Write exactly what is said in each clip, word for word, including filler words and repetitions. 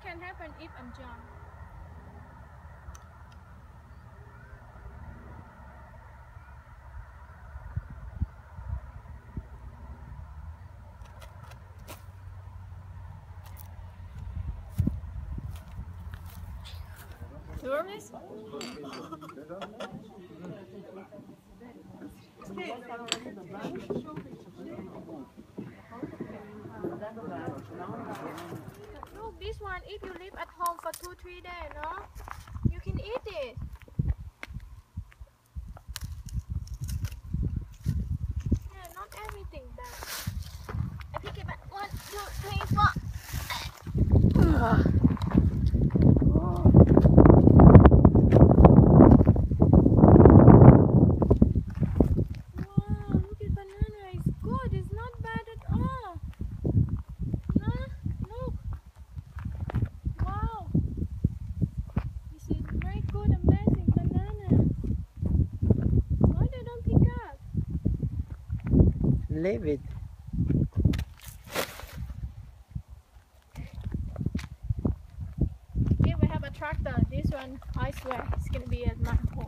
can happen if I'm John? Nervous? Look, this one, if you live at home for two, three days, no, you can eat it. Yeah, not everything bad. I pick it back. One, two, three, four. Leave it. If we have a tractor, this one, I swear, it's gonna be at my home.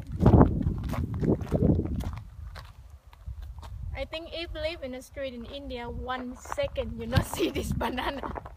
I think if you live in a street in India, one second you not see this banana.